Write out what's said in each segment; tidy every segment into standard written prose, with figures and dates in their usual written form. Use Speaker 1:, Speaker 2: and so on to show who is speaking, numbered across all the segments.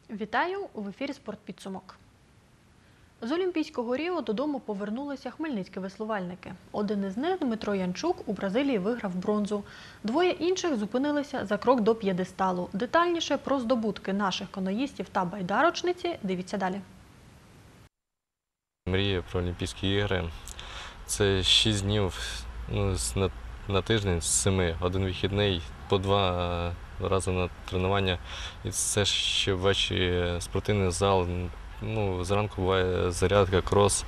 Speaker 1: Вітаю! В ефірі «Спортпідсумок». З Олімпійського Ріо додому повернулися хмельницькі веслувальники. Один із них, Дмитро Янчук, у Бразилії виграв бронзу. Двоє інших зупинилися за крок до п'єдесталу. Детальніше про здобутки наших каноїстів та байдарочниці дивіться далі.
Speaker 2: Мрія про Олімпійські ігри – це 6 днів на тиждень з 7. Один вихідний, по 2 рази на тренування. І це ще ввечері спортивний зал. Зранку буває зарядка, крос.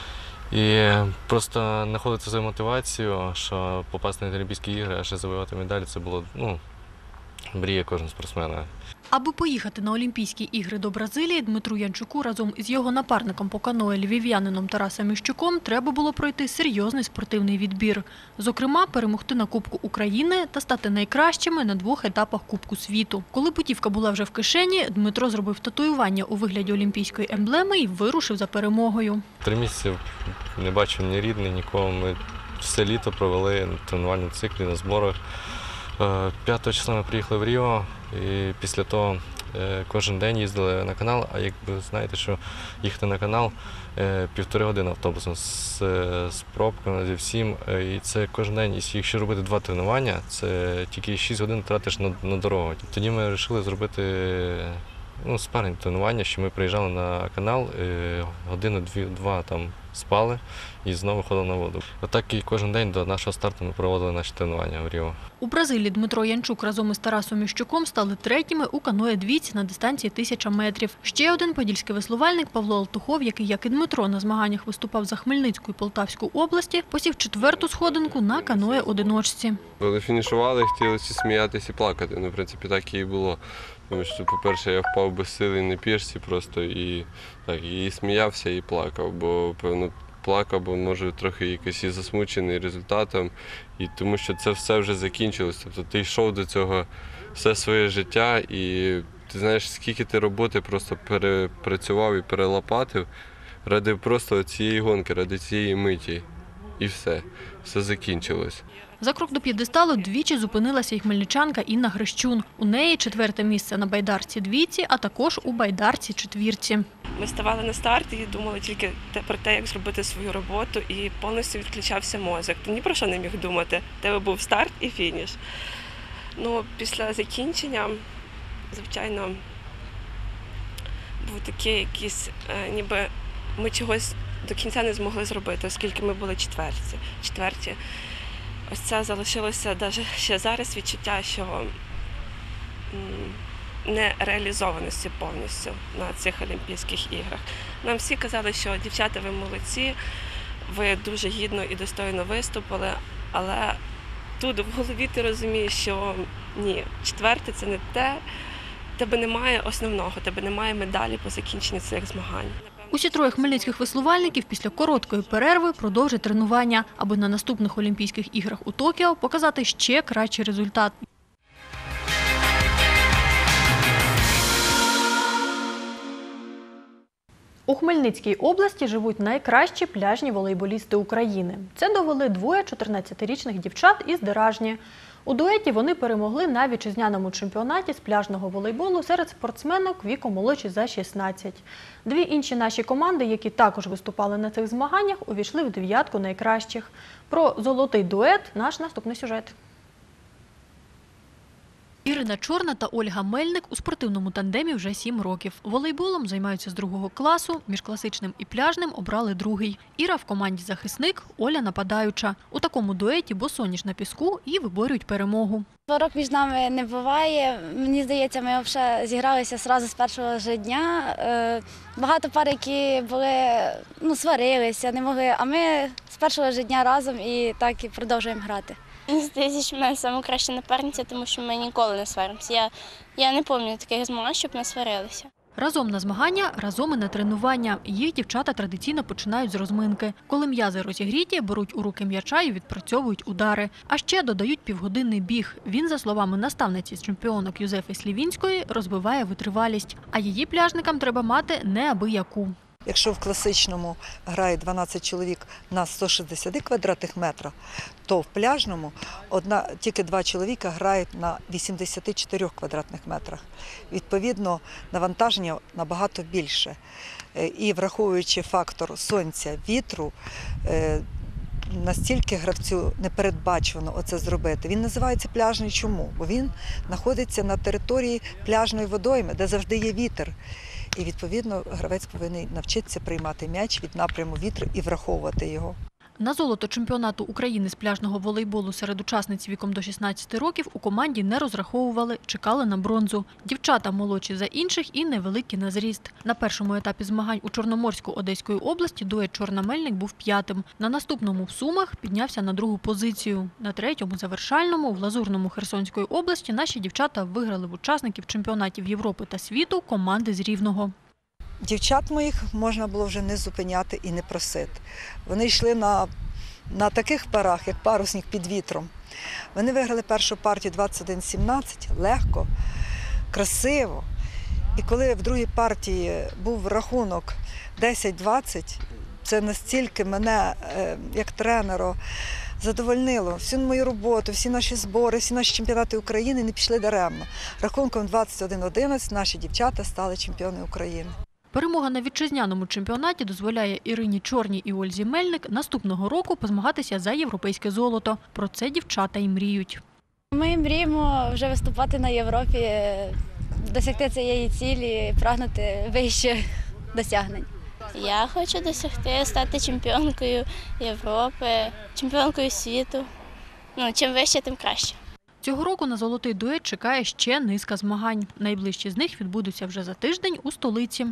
Speaker 2: І просто знаходити свою мотивацію, що попасти на Олімпійські ігри, а ще завоювати медалі – це було мрія кожного спортсмена.
Speaker 1: Аби поїхати на Олімпійські ігри до Бразилії, Дмитру Янчуку разом з його напарником по каное львів'янином Тарасом Міщуком треба було пройти серйозний спортивний відбір. Зокрема, перемогти на Кубку України та стати найкращими на 2 етапах Кубку світу. Коли путівка була вже в кишені, Дмитро зробив татуювання у вигляді олімпійської емблеми і вирушив за перемогою.
Speaker 2: 3 місяці не бачив ні рідних, нікого. Ми все літо провели на тренувальному циклі, на зборах. 5 числа ми приїхали в Ріо, і після того кожен день їздили на канал, а якби знаєте, що їхати на канал 1,5 години автобусом з пробками, зі всім, і це кожен день, якщо робити 2 тренування, це тільки 6 годин тратиш на дорогу. Тоді ми вирішили зробити спарринг тренування, що ми приїжджали на канал, годину-2 там спали і знову ходили на воду. Отак і кожен день до нашого старту ми проводили наші тренування в Ріо.
Speaker 1: У Бразилії Дмитро Янчук разом із Тарасом Міщуком стали 3-ми у каное-двійці на дистанції 1000 метрів. Ще один подільський веслувальник Павло Алтухов, який, як і Дмитро, на змаганнях виступав за Хмельницьку і Полтавську області, посів 4-ту сходинку на каное-одиночці.
Speaker 3: Коли фінішували, хотіли всі сміятися і плакати. В принципі, так і було. Тому що, по-перше, я впав без сили на пішці просто і сміявся, і плакав, бо, певно, плакав, бо, може, трохи якось і засмучений результатом, і тому що це все вже закінчилось. Тобто ти йшов до цього все своє життя, і ти знаєш, скільки ти роботи просто перепрацював і перелопатив ради просто цієї гонки, ради цієї миті. І все закінчилось.
Speaker 1: За крок до п'єдесталу двічі зупинилася і хмельничанка Інна Грищун. У неї 4-те місце на байдарці двійці, а також у байдарці четвірці.
Speaker 4: Ми ставали на старт і думали тільки про те, як зробити свою роботу, і повністю відключався мозок. Ти ні про що не міг думати. У тебе був старт і фініш. Після закінчення, звичайно, був такий якийсь, ніби ми чогось до кінця не змогли зробити, оскільки ми були четверті. Ось це залишилося навіть ще зараз відчуття, що нереалізованості повністю на цих Олімпійських іграх. Нам всі казали, що дівчата, ви молодці, ви дуже гідно і достойно виступили, але тут в голові ти розумієш, що ні, 4-те – це не те, тебе немає основного, тебе немає медалі по закінченні цих змагань.
Speaker 1: Усі 3 хмельницьких веслувальників після короткої перерви продовжать тренування, аби на наступних Олімпійських іграх у Токіо показати ще кращий результат. У Хмельницькій області живуть найкращі пляжні волейболісти України. Це довели 2 14-річних дівчат із Деражні. У дуеті вони перемогли на вітчизняному чемпіонаті з пляжного волейболу серед спортсменок віком молодші за 16. 2 інші наші команди, які також виступали на цих змаганнях, увійшли в 9-ку найкращих. Про золотий дует – наш наступний сюжет. Ірина Чорна та Ольга Мельник у спортивному тандемі вже 7 років. Волейболом займаються з 2-го класу, між класичним і пляжним обрали 2-й. Іра в команді захисник, Оля нападаюча. У такому дуеті босоніж на піску і виборюють перемогу.
Speaker 5: Сварок між нами не буває. Мені здається, ми вже зігралися одразу з першого ж дня. Багато пар, які сварилися, не могли, а ми з першого ж дня разом і так і продовжуємо грати.
Speaker 6: Мені здається, що в мене найкраща напарниця, тому що ми ніколи не сваримося. Я не пам'ятаю таких змагань, щоб не сварилися.
Speaker 1: Разом на змагання, разом і на тренування. Їх дівчата традиційно починають з розминки. Коли м'язи розігріті, беруть у руки м'яча і відпрацьовують удари. А ще додають півгодинний біг. Він, за словами наставниці з чемпіонок Юзефи Слівінської, розвиває витривалість. А її пляжникам треба мати неабияку.
Speaker 7: Якщо в класичному грає 12 чоловік на 160 квадратних метрах, то в пляжному тільки 2 чоловіка грають на 84 квадратних метрах. Відповідно, навантаження набагато більше. І враховуючи фактор сонця, вітру, настільки гравцю непередбачувано оце зробити. Він називається пляжний чому? Бо він знаходиться на території пляжної водойми, де завжди є вітер. І, відповідно, гравець повинен навчитися приймати м'яч від напряму вітру і враховувати його.
Speaker 1: На золото чемпіонату України з пляжного волейболу серед учасниць віком до 16 років у команді не розраховували, чекали на бронзу. Дівчата молодші за інших і невеликі на зріст. На першому етапі змагань у Чорноморську Одеської області дует Чорна-Мельник був 5-м. На наступному в Сумах піднявся на 2-гу позицію. На 3-му завершальному в Лазурному Херсонської області наші дівчата виграли в учасників чемпіонатів Європи та світу команди з Рівного.
Speaker 7: Дівчат моїх можна було вже не зупиняти і не просити. Вони йшли на таких парах, як парусник під вітром. Вони виграли першу партію 21-17, легко, красиво. І коли в другій партії був рахунок 10-20, це настільки мене, як тренера, задовольнило. Всю мою роботу, всі наші збори, всі наші чемпіонати України не пішли даремно. Рахунком 21-11 наші дівчата стали чемпіони України.
Speaker 1: Перемога на вітчизняному чемпіонаті дозволяє Ірині Чорній і Ользі Мельник наступного року позмагатися за європейське золото. Про це дівчата й мріють.
Speaker 5: Ми мріємо вже виступати на Європі, досягти цієї цілі, прагнути вище досягнень.
Speaker 6: Я хочу досягти, стати чемпіонкою Європи, чемпіонкою світу. Чим вище, тим краще.
Speaker 1: Цього року на золотий дует чекає ще низка змагань. Найближчі з них відбудуться вже за тиждень у столиці.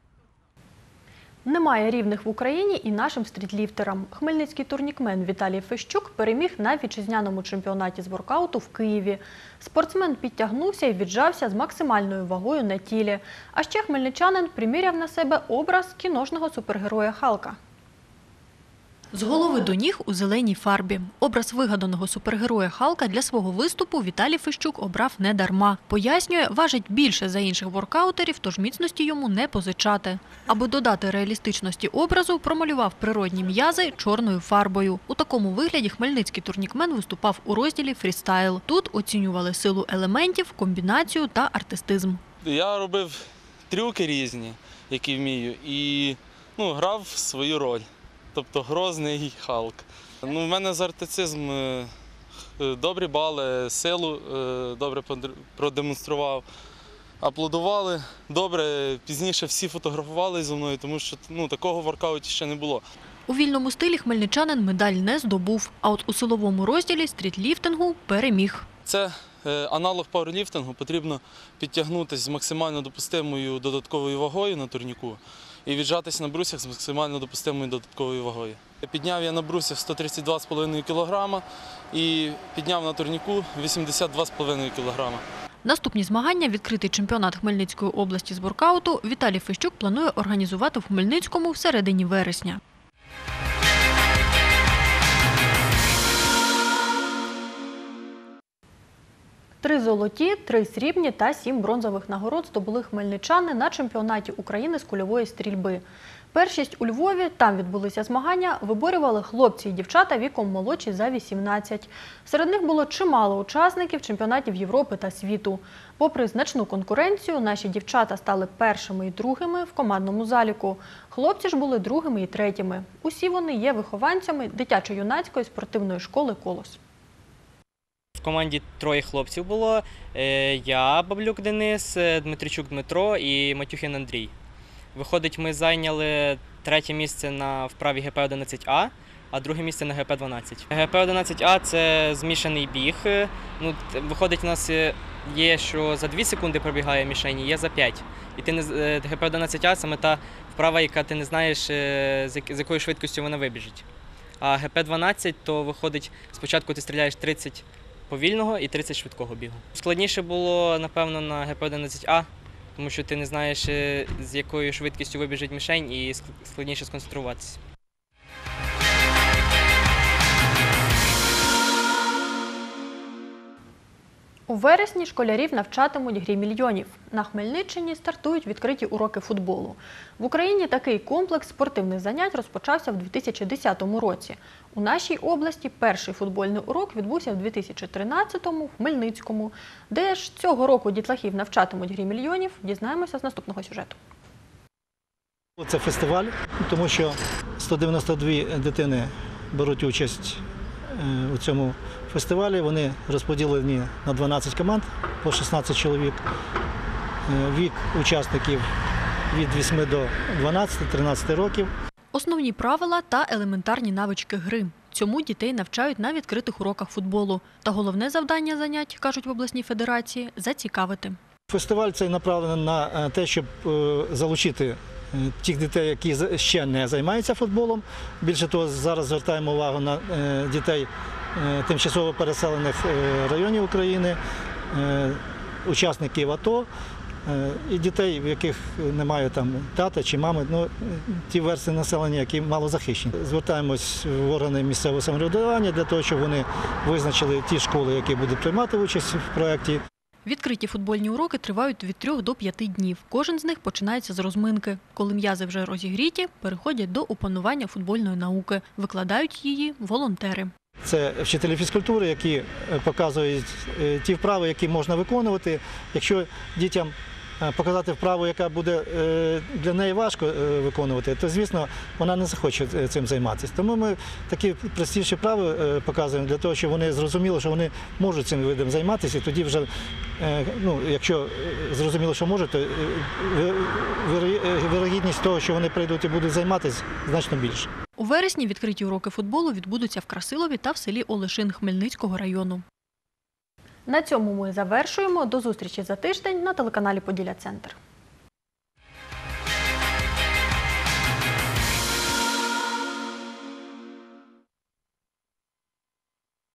Speaker 1: Немає рівних в Україні і нашим стрітліфтерам. Хмельницький турнікмен Віталій Фещук переміг на вітчизняному чемпіонаті з воркауту в Києві. Спортсмен підтягнувся і віджався з максимальною вагою на тілі. А ще хмельничанин приміряв на себе образ кіношного супергероя Халка. З голови до ніг у зеленій фарбі. Образ вигаданого супергероя Халка для свого виступу Віталій Фещук обрав не дарма. Пояснює, важить більше за інших воркаутерів, тож міцності йому не позичати. Аби додати реалістичності образу, промалював природні м'язи чорною фарбою. У такому вигляді хмельницький турнікмен виступав у розділі «Фрістайл». Тут оцінювали силу елементів, комбінацію та артистизм.
Speaker 8: Я робив трюки різні, які вмію, і грав свою роль. Тобто грозний Халк. В мене з артистизм добрі бали, силу добре продемонстрував. Аплодували добре, пізніше всі фотографували зі мною, тому що такого в воркауті ще не було.
Speaker 1: У вільному стилі хмельничанин медаль не здобув, а от у силовому розділі стрітліфтингу переміг.
Speaker 8: Це аналог пауерліфтингу, потрібно підтягнутися з максимально допустимою додатковою вагою на турніку і віджатися на брусях з максимально допустимою додатковою вагою. Підняв я на брусях 132,5 кг і підняв на турніку 82,5 кг.
Speaker 1: Наступні змагання, відкритий чемпіонат Хмельницької області з воркауту, Віталій Фещук планує організувати в Хмельницькому в середині вересня. Три золоті, 3 срібні та 7 бронзових нагород здобули хмельничани на чемпіонаті України з кульової стрільби. Першість у Львові, там відбулися змагання, виборювали хлопці і дівчата віком молодші за 18. Серед них було чимало учасників чемпіонатів Європи та світу. Попри значну конкуренцію, наші дівчата стали першими і другими в командному заліку. Хлопці ж були другими і третіми. Усі вони є вихованцями дитячо-юнацької спортивної школи «Колос».
Speaker 9: В команді 3 хлопців було. Я, Баблюк Денис, Дмитричук Дмитро і Матюхін Андрій. Виходить, ми зайняли 3-е місце на вправі ГП-11А, а 2-е місце на ГП-12. ГП-11А – це змішаний біг. Виходить, у нас є, що за 2 секунди пробігає мішені, є за 5. І ГП-11А – саме та вправа, яка ти не знаєш, з якою швидкістю вона вибіжить. А ГП-12, то виходить, спочатку ти стріляєш 30 повільного і 30 швидкого бігу. Складніше було, напевно, на ГП-11А, тому що ти не знаєш, з якою швидкістю вибіжить мішень, і складніше сконцентруватися.
Speaker 1: У вересні школярів навчатимуть грі мільйонів. На Хмельниччині стартують відкриті уроки футболу. В Україні такий комплекс спортивних занять розпочався в 2010 році. У нашій області перший футбольний урок відбувся в 2013-му в Хмельницькому. Де ж цього року дітлахів навчатимуть грі мільйонів, дізнаємося з наступного сюжету.
Speaker 10: Це фестиваль, тому що 192 дитини беруть участь у цьому фестивалі. Вони розподілені на 12 команд по 16 чоловік. Вік учасників від 8 до 12-13 років.
Speaker 1: Основні правила та елементарні навички гри. Цьому дітей навчають на відкритих уроках футболу. Та головне завдання занять, кажуть в обласній федерації – зацікавити.
Speaker 10: Фестиваль цей направлений на те, щоб залучити тих дітей, які ще не займаються футболом. Більше того, зараз звертаємо увагу на дітей тимчасово переселених районів України, учасників АТО і дітей, в яких немає там тата чи мами, ті верстви населення, які малозахищені. Звертаємось в органи місцевого самоврядування для того, щоб вони визначили ті школи, які будуть приймати участь в проєкті.
Speaker 1: Відкриті футбольні уроки тривають від 3 до 5 днів. Кожен з них починається з розминки. Коли м'язи вже розігріті, переходять до опанування футбольної науки. Викладають її волонтери.
Speaker 10: Це вчителі фізкультури, які показують ті вправи, які можна виконувати. Якщо дітям показати вправу, яка буде для неї важко виконувати, то, звісно, вона не захоче цим займатися. Тому ми такі простіші вправи показуємо для того, щоб вони зрозуміли, що вони можуть цим видом займатися. І тоді вже, якщо зрозуміло, що можуть, то вірогідність того, що вони прийдуть і будуть займатися, значно більше.
Speaker 1: У вересні відкриті уроки футболу відбудуться в Красилові та в селі Олешин Хмельницького району. На цьому ми завершуємо. До зустрічі за тиждень на телеканалі «Поділля Центр».